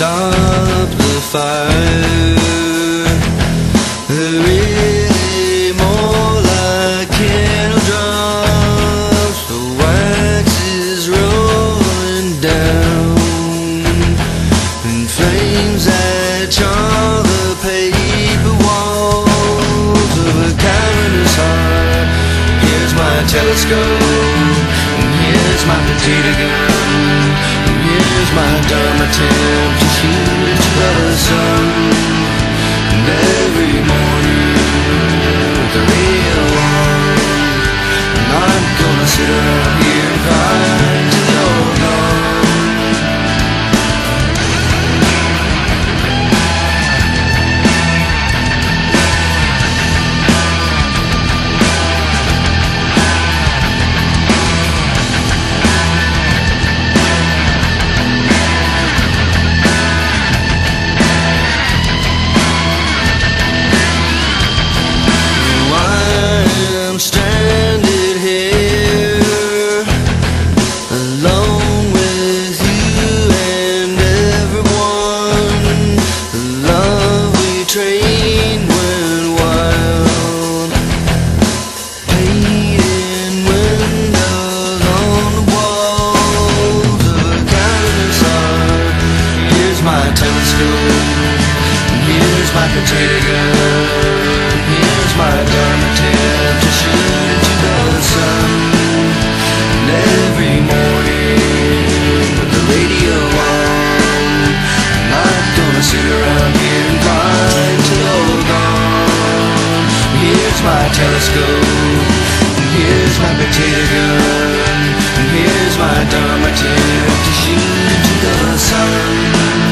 stop the fire. They're really more like candle drops. The wax is rolling down, and flames that char the paper walls of a cavernous heart. Here's my telescope, and here's my potato gun, and here's my dumb attempt to shoot into the sun. And every morning with the radio on, I'm not gonna sit around here and cry till you're gone. I'm stranded here, alone with you and everyone. The love we trained went wild, painting windows on the walls of a cavernous heart. Here's my telescope, and here's my potato gun, here's my dumb attempt to shoot into the sun. And every morning with the radio on, I'm not gonna sit around here and cry till you're gone. Here's my telescope, and here's my potato gun, and here's my dumb attempt to shoot into the sun.